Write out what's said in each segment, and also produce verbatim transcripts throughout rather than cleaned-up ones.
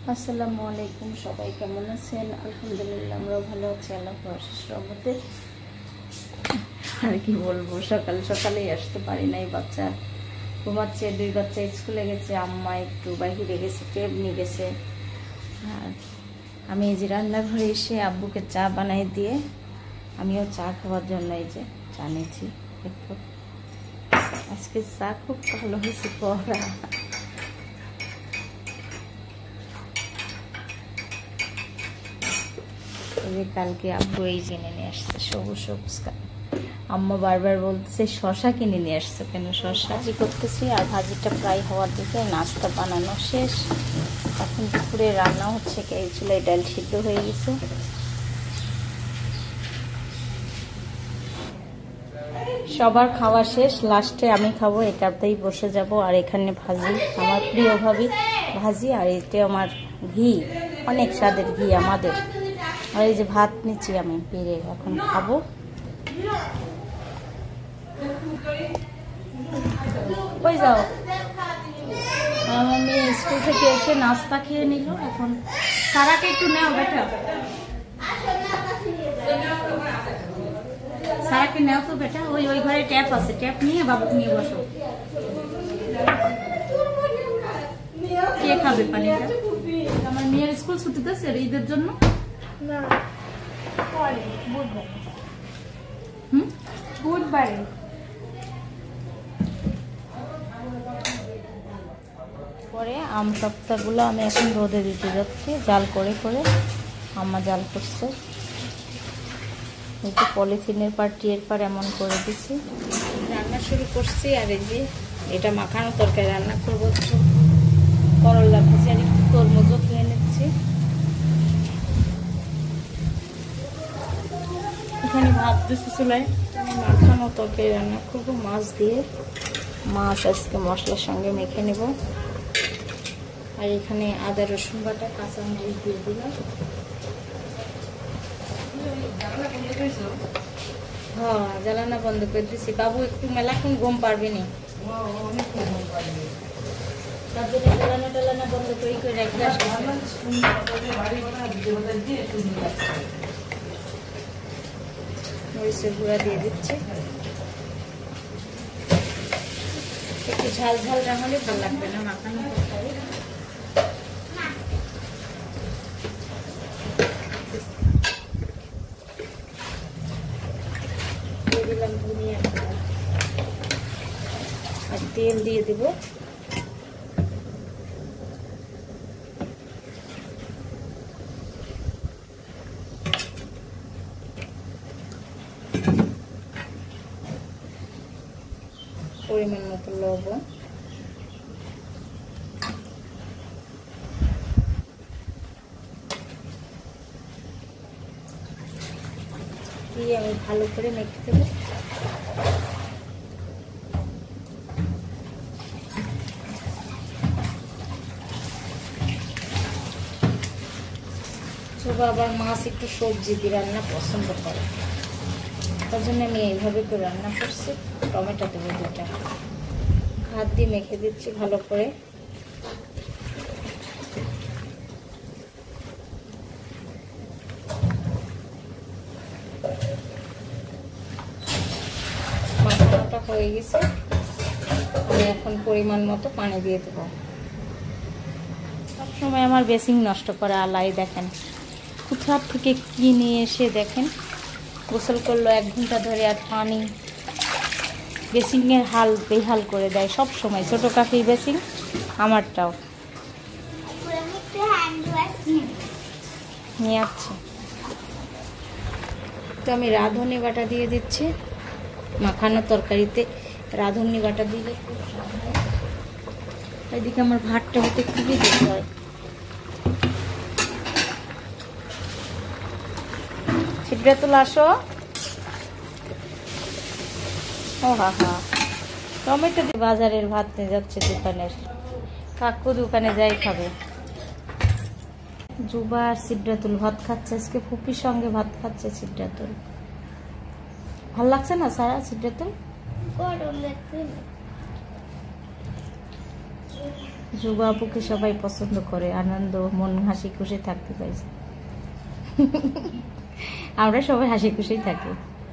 আসসালামু আলাইকুম, সবাই কেমন আছেন? আলহামদুলিল্লাহ আমরাও ভালো আছি আল্লাহর রহমতে। আর কি বলবো, সকাল সকালেই আসতে পারি নাই, বাচ্চা ঘুমাচ্ছে, দুই বাচ্চা স্কুলে গেছে, আম্মা একটু বাইরে গেছে, টেপ নিয়ে গেছে। আর আমি এই যে রান্নাঘরে এসে আব্বুকে চা বানাই দিয়ে আমিও চা খাওয়ার জন্য এই যে চা নিয়েছি। একটু আজকে চা খুব ভালো হয়েছে পড়া। কালকে আব্বু এই কিনে নিয়ে আসছে সবুজ সবুজ, আম্মা বারবার বলতেছে শশা কিনে নিয়ে আসছে কেন। শশা ভাজি করতেছি আর ভাজিটা প্রায় হওয়ার দিকে নাস্তা বানানো শেষ। এখন দুপুরে রান্না হচ্ছে, এই চুলায় ডাল সিদ্ধ হয়ে গেছে। সবার খাওয়া শেষ, লাস্টে আমি খাবো, এটাতেই বসে যাব। আর এখানে ভাজি, আমার প্রিয় ভাবি ভাজি, আর এটা আমার ঘি, অনেক স্বাদের ঘি আমাদের। আর এই যে ভাত নিচ্ছি আমি পেরে, এখন খাবো। কই যাও? আমার মেয়ে স্কুল থেকে এসে নাস্তা খেয়ে নিল, এখন সারাকে একটু নেও বেটা, সারাকে নেও তো বেটা। ওই ওই ঘরে ট্যাপ আছে, ট্যাপ নিয়ে বাবুকে নিয়ে বসো। কে খাবে পানিটা? আমার মেয়ের স্কুল ছুটি দিচ্ছে ঈদের জন্য। না, পরে বুধবার। হুম, বুধবারে। পরে আম সপ্তাহগুলো আমি এখন রোদে দিতে যাচ্ছি, জাল করে করে। আম্মা জাল করছে, এই যে পলিথিনের পার টিয়ের পার এমন করে দিচ্ছি। রান্না শুরু করছি। আর এই যে এটা মাখানো তরকারি রান্না করবো, করলা ভাজি আর একটু তরমুজও খেয়ে নিচ্ছি। এখানে ভাত দিচ্ছি চুলায়, মাখানো তরকারি রান্না করবো মাছ দিয়ে। মাছ আজকে মশলার সঙ্গে মেখে নেব। আর এখানে আদা রসুন বাটা, কাঁচা মরিচ দিয়ে দিলাম। হ্যাঁ, জ্বালানা বন্ধ করে দিচ্ছি। বাবু একটু মেলাক্ষণ ঘুম পারবে না, তার জন্য জ্বালানা টালানা বন্ধ করে করে রাখতে মরিচের গুঁড়া দিয়ে দিচ্ছি। একটু ঝাল ঝাল না হলে ভালো লাগবে না মাখানো তরকারি। দিয়ে দিলাম ধনিয়া আর তেল দিয়ে দেব। পরিমাণ মতো লবণ, দিয়ে আমি ভালো করে মেখে দেব। জুবা আবার মাছ একটু সবজি দিয়ে রান্না পছন্দ করে, তার জন্য আমি এইভাবে করে রান্না করছি। টমেটো দেবো দুটা, হাত দিয়ে মেখে দিচ্ছি ভালো করে। মশলাটা হয়ে গেছে, আমি এখন পরিমাণ মতো পানি দিয়ে দেবো। সবসময় আমার বেসিং নষ্ট করে আলাই, দেখেন কোথার থেকে কি নিয়ে এসে দেখেন গোসল করলো এক ঘন্টা ধরে, আর পানি বেসিংয়ের হাল বেহাল করে দেয় সব সময়। ছোটো কাকির বেসিং, আমারটাও নিয়ে আসছে। তো আমি রাঁধুনি বাটা দিয়ে দিচ্ছি মাখানো তরকারিতে। রাঁধুনি বাটা দিলে খুব স্বাদ হয়। এদিকে আমার ভাতটা হতে খুবই দেরি হয়। ছিটটা তুলে আসো। ও হা হা, টমেটো দিয়ে বাজারের ভাত নিয়ে যাচ্ছে দোকানের কাকু, দোকানে যাই খাবে। জুবা আর সিদ্ধাতুল ভাত খাচ্ছে আজকে, ফুপির সঙ্গে ভাত খাচ্ছে সিদ্ধাতুল। ভাল লাগছে না সারা সিদ্ধাতুল? যুবা আপুকে সবাই পছন্দ করে, আনন্দ মন হাসি খুশি থাকতে পাইছে। আমরা সবাই হাসি খুশি থাকি।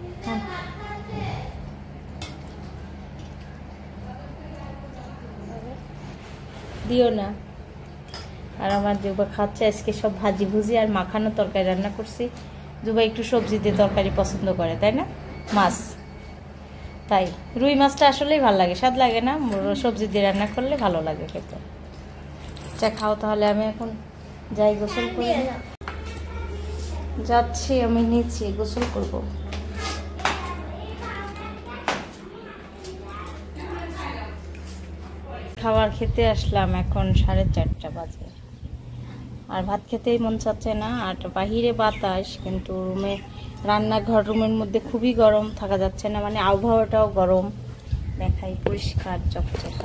দিও না। আর আমার যুবা খাচ্ছে আজকে সব ভাজি ভুজি আর মাখানো তরকারি রান্না করছি। যুবা একটু সবজি দিয়ে তরকারি পছন্দ করে, তাই না? মাছ, তাই রুই মাছটা আসলেই ভালো লাগে, স্বাদ লাগে না? সবজি দিয়ে রান্না করলে ভালো লাগে খেতে। চা খাও তাহলে, আমি এখন যাই গোসল করে যাচ্ছি। আমি নিচ্ছি, গোসল করব। খাবার খেতে আসলাম, এখন সাড়ে চারটা বাজে, আর ভাত খেতেই মন চাচ্ছে না। আর বাহিরে বাতাস, কিন্তু রুমে রান্নাঘর রুমের মধ্যে খুবই গরম, থাকা যাচ্ছে না, মানে আবহাওয়াটাও গরম। দেখাই পরিষ্কার চকচকা।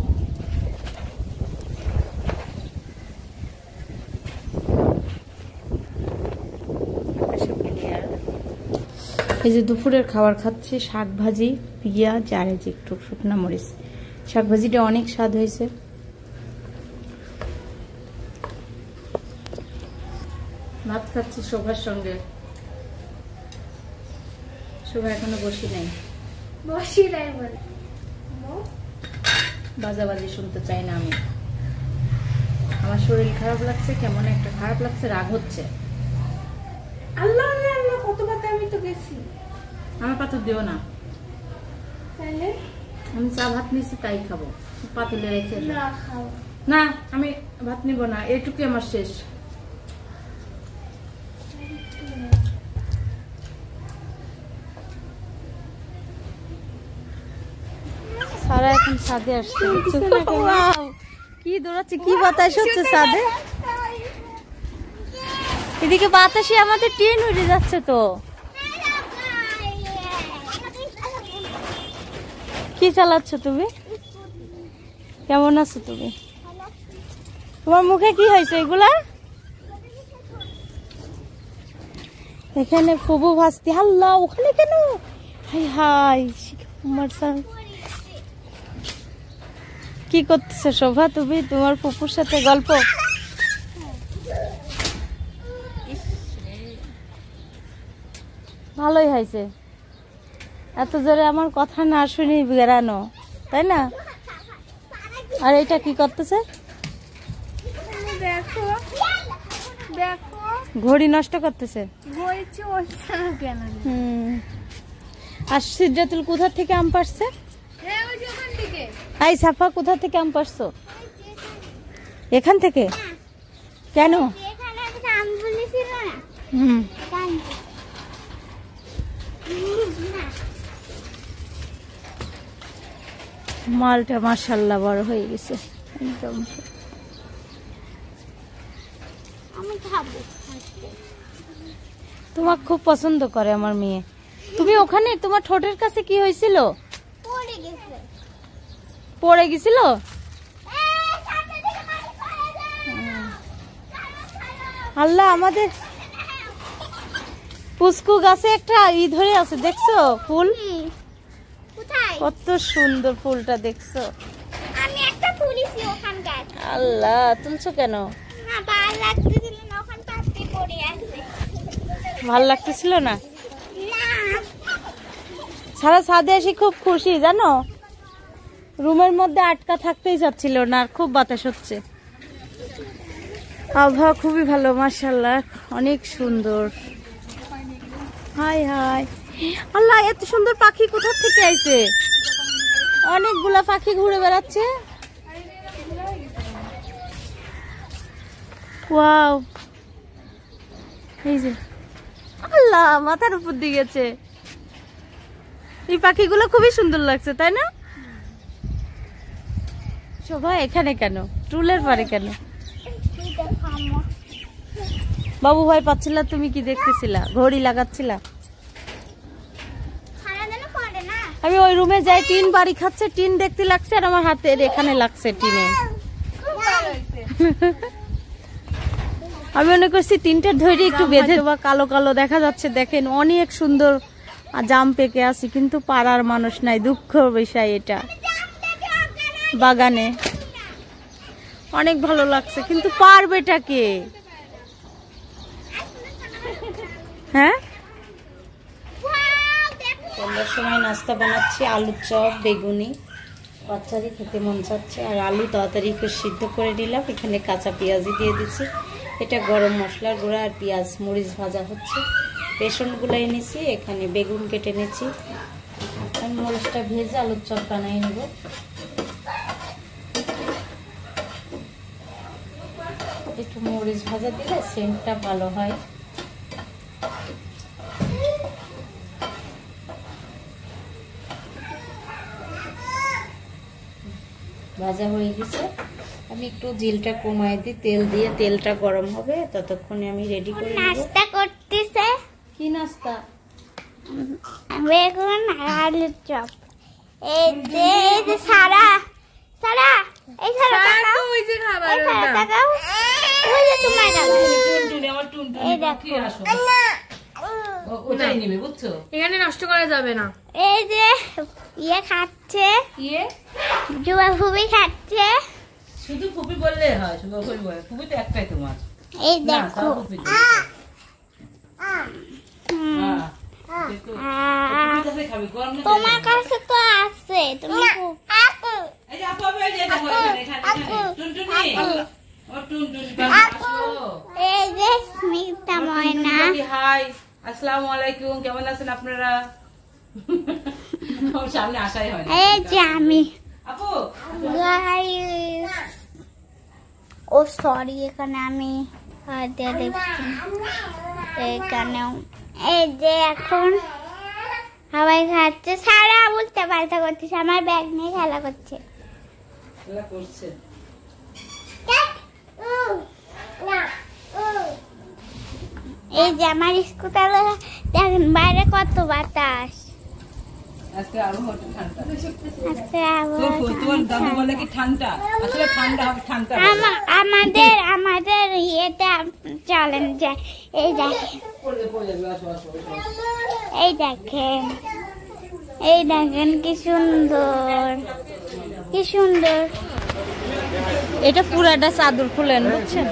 এই যে দুপুরের খাবার খাচ্ছি, শাক ভাজি, পেঁয়াজ আর এই যে একটু শুকনো মরিচ। শাক ভাজিটা অনেক স্বাদ হয়েছে। ভাত খাচ্ছি শোভার সঙ্গে। শোভা এখনো বসি নাই, বসি নাই বলে বাজাবাজি শুনতে চাই না আমি। আমার শরীর খারাপ লাগছে, কেমন একটা খারাপ লাগছে, রাগ হচ্ছে। আল্লাহ আল্লাহ কত কথা, আমি তো গেছি। আমার পাথর দিও না, তাহলে আমি চা ভাত নিচ্ছি তাই খাবো, পাতুলে রেখে। না খাও না, আমি ভাত নিব না, এটুকুই আমার শেষ। সারা এখন ছাদে আসছে। কি দৌড়াচ্ছে, কি বাতাস হচ্ছে ছাদে। এদিকে বাতাসে আমাদের ট্রেন উড়ে যাচ্ছে তো। কি চালাচ্ছ তুমি? কেমন আছো তুমি? তোমার মুখে কি হয়েছে এগুলা? এখানে ফুবু ভাসতি। হাল্লা, ওখানে কেন? হাই হাই আমার সাথে কি করতেছো শোভা তুমি? তোমার ফুপুর সাথে গল্প? ভালোই হয়েছে, এত জোরে আমার কথা না শুনি বেড়ানো, তাই না? আর এটা কি করতেছে? দেখো দেখো, ঘড়ি নষ্ট করতেছে। বইছে ওঠছে না কেন? হুম। আর সিদ্ধাতুল কোথা থেকে আম পারছে? হ্যাঁ, ওই যে ওখান থেকে। আই সাফা কোথা থেকে আম পারছো? এখান থেকে? কেন? এখানে একটা আম ঝুলিয়েছিল না। হুম। মালটা মাশাআল্লাহ বড় হয়ে গেছে একদম। আমি খাবো। তোমাকে খুব পছন্দ করে আমার মেয়ে। তুমি ওখানে তোমার ঠোঁটের কাছে কি হয়েছিল? পড়ে গেছে। পড়ে গেছিল? আল্লাহ, আমাদের পুস্কু গাছে একটা ই ধরে আছে, দেখছো ফুল? কোথায়? কত সুন্দর ফুলটা, দেখছো? আমি একটা তুলিছি ওখানকার। আল্লাহ, তুলছো কেন? না, ভালো লাগতেছিল না, ওখান পাশে পড়ে আছে। ভাল লাগতেছিল না? না, সারা ছাদে এসে খুব খুশি, জানো? রুমের মধ্যে আটকা থাকতেই যাচ্ছিল না, আর খুব বাতাস হচ্ছে। আবহাওয়া খুবই ভালো, মাশাআল্লাহ, অনেক সুন্দর। হাই হাই, আল্লাহ, এত সুন্দর পাখি কোথা থেকে আইছে? অনেকগুলা পাখি ঘুরে বেড়াচ্ছে। ওয়াও, এই যে আল্লাহ, মাথার উপর দিয়ে গেছে। এই পাখিগুলো খুবই সুন্দর লাগছে, তাই না? শোভা এখানে কেন? টুলের পারে কেন? বাবু ভাই পাচ্ছিলা, তুমি কি দেখতেছিলা? ঘড়ি লাগাচ্ছিলা? আমি ওই রুমে যাই, টিন বাড়ি খাচ্ছে, টিন দেখতে লাগছে, আর আমার হাতে এখানে লাগছে টিনে। আমি মনে করছি তিনটার ধরে একটু বেঁধে বা কালো কালো দেখা যাচ্ছে। দেখেন অনেক সুন্দর জাম পেকে আছি, কিন্তু পাড়ার মানুষ নাই, দুঃখ বিষয় এটা। বাগানে অনেক ভালো লাগছে, কিন্তু পারবেটা কে? হ্যাঁ, সন্ধ্যার সময় নাস্তা বানাচ্ছি, আলুর চপ, বেগুনি। বাচ্চারই খেতে মন চাচ্ছে, আর আলু তাড়াতাড়ি করে সিদ্ধ করে নিলাম। এখানে কাঁচা পেঁয়াজি দিয়ে দিচ্ছি, এটা গরম মশলার গুঁড়া আর পেঁয়াজ মরিচ ভাজা হচ্ছে। বেসনগুলো এনেছি, এখানে বেগুন কেটে নিয়েছি। আমি মরিচটা ভেজে আলুর চপ বানিয়ে নেব। একটু মরিচ ভাজা দিলে সেন্টটা ভালো হয়। ভাজা হয়ে গেছে, আমি একটু জিলটা কমাই দিই, তেল দিয়ে, তেলটা গরম হবে, ততক্ষণে আমি রেডি করে নেব। নাস্তা করতেছে। কি নাস্তা? বেগুন আর আলুর চপ। এই যে এই যে সারা সারা এই সারা তাকাও, ওই যে খাবার ওটা তাকাও, ওই যে তোমার খাবার টুনটুনি, আমার টুনটুনি এই দেখো আসো, ওটাই নেবে বুঝছো, এখানে নষ্ট করা যাবে না। এই যে ইয়ে খাচ্ছে, ইয়ে জুয়া ফুবি খাচ্ছে। শুধু ফুপি বললে হয়, শুধু ফুপি বলে, ফুপি তো একটাই তোমার। এই দেখো তোমার কাছে তো আছে, তুমি এই যে স্মিতা ময়না। হাই, আসসালামু আলাইকুম, কেমন আছেন আপনারা? সামনে আসাই হয় না। এই যে আমি আপু গাইস, ও সরি, এখানে আমি এখানেও এই যে এখন হাওয়াই খাচ্ছে। সারা উল্টা পাল্টা করতেছে, আমার ব্যাগ নিয়ে খেলা করছে। খেলা করছে। এই যে আমার স্কুটার, দেখেন বাইরে কত বাতাস। আজকে আবহাওয়া ঠান্ডা। আজকে আবহাওয়া তোমার দাদু বলে কি ঠান্ডা, আসলে ঠান্ডা হবে, ঠান্ডা। আমাদের আমাদের ইয়েটা চ্যালেঞ্জ, এই দেখেন, এই দেখেন, এই দেখেন কি সুন্দর, কি সুন্দর। এটা পুরাটা চাদর খুলেন, বুঝছেন?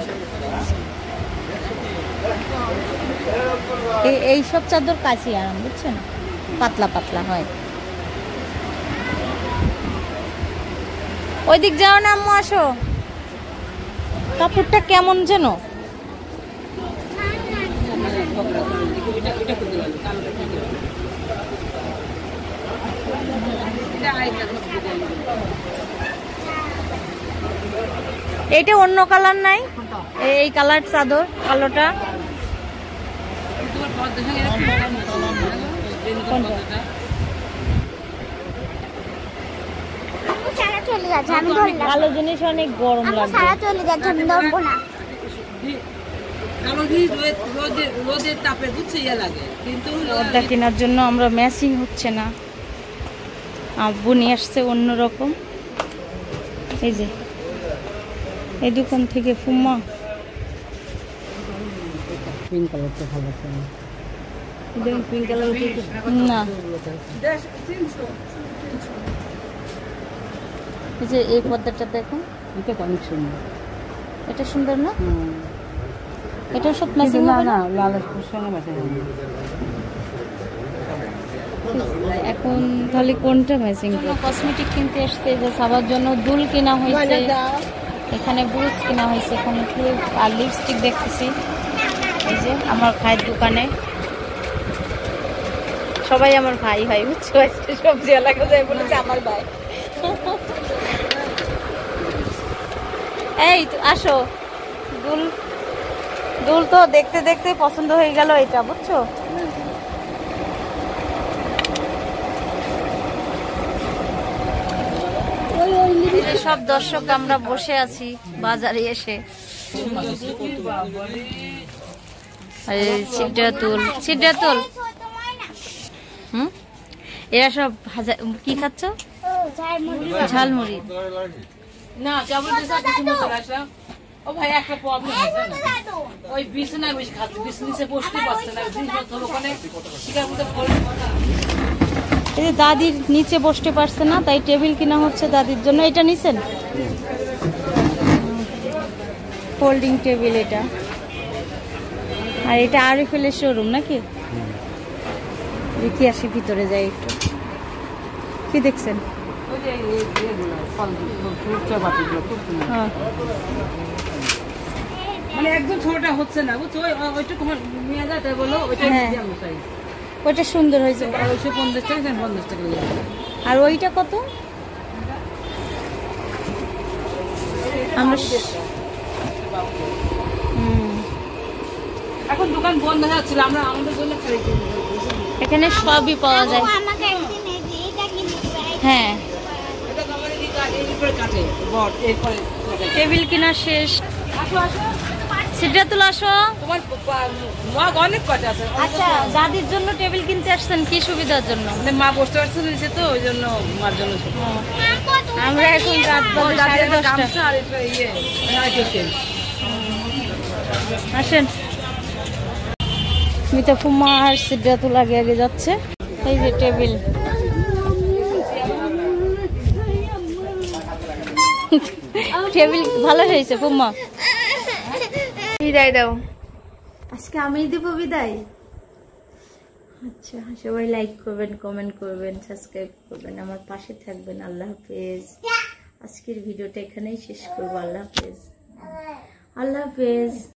এই সব চাদর কাছে আরাম, বুঝছেন, পাতলা পাতলা হয়। ওই দিক যাও না আম্মু, আসো। কাপড়টা কেমন যেন, এইটা অন্য কালার নাই, এই কালার চাদর কালোটা। ভালো জিনিস, অনেক গরম লাগে। সারা চলে যাচ্ছে, আমি ধরবো না। রোদের তাপে বুঝছে ইয়ে লাগে, কিন্তু ওটা কেনার জন্য আমরা ম্যাচিং হচ্ছে না, আব্বু নিয়ে আসছে অন্যরকম। এই যে এই দোকান থেকে ফুম্মা পিঙ্ক কালারটা ভালো আছে পিঙ্ক কালার না, এই যে এই পর্দাটা দেখুন, এটা অনেক সুন্দর, এটা সুন্দর না? এটা সব ম্যাচিং হবে না, লালের সঙ্গে ম্যাচিং হবে। এখন তাহলে কোনটা ম্যাচিং? কসমেটিক কিনতে আসছে, যে সবার জন্য দুল কেনা হয়েছে, এখানে ব্রুশ কেনা হয়েছে, এখানে ক্লিপ আর লিপস্টিক দেখতেছি। এই যে আমার ভাইয়ের দোকানে, সবাই আমার ভাই ভাই, বুঝছো, সবজি এলাকা যায় বলেছে আমার ভাই। এই তো আসো, দুল দুল তো দেখতে দেখতে পছন্দ হয়ে গেল এটা, বুঝছো। সব দর্শক আমরা বসে আছি বাজারে এসে। সিদ্ধাতুল সিদ্ধাতুল হুম, এরা সব ভাজা কি খাচ্ছ? ঝালমুড়ি না, কেবল ও ভাই একটা প্রবলেম আছে না, ওই বিছানায় বসে খাচ্ছে, বিছানিতে বসতে পারছে না, ওখানে শিকার মধ্যে এই যে দাদির নিচে বসতে পারছে না, তাই টেবিল কিনা হচ্ছে দাদির জন্য। এটা নিছেন? ফোল্ডিং টেবিল এটা। আর এটা আরিফেলের শোরুম নাকি? দেখি আসি ভিতরে যাই একটু। কি দেখছেন? হ্যাঁ মানে একদম ছোটটা হচ্ছে না বুঝছো, ওইটুকু নিয়ে যায় তাই বলো ওইটা ওইটা সুন্দর হয়েছে। ওইশো পঞ্চাশ টাকা পঞ্চাশ টাকা। আর ওইটা কত? আমরা এখন দোকান বন্ধ হয়ে যাচ্ছিল, আমরা আমাদের জন্য এখানে সবই পাওয়া যায়। হ্যাঁ টেবিল কিনা শেষ। সিদ্ধাতুল আসো। তোমার মগ অনেক কটা আছে। আচ্ছা দাদির জন্য টেবিল কিনতে আসছেন কি সুবিধার জন্য? মা বসতে পারছে নিচে তো ওই জন্য মার জন্য। আমরা এখন রাত বাজে সাড়ে দশটা। আসেন মিতা ফুমা আর সিদ্ধাতুল আগে আগে যাচ্ছে। এই যে টেবিল, টেবিল ভালো হয়েছে ফুম্মা। বিদায় দাও। আজকে আমি দেব বিদায়। আচ্ছা সবাই লাইক করবেন, কমেন্ট করবেন, সাবস্ক্রাইব করবেন, আমার পাশে থাকবেন। আল্লাহ হাফেজ। আজকের ভিডিওটা এখানেই শেষ করবো। আল্লাহ হাফেজ, আল্লাহ হাফেজ।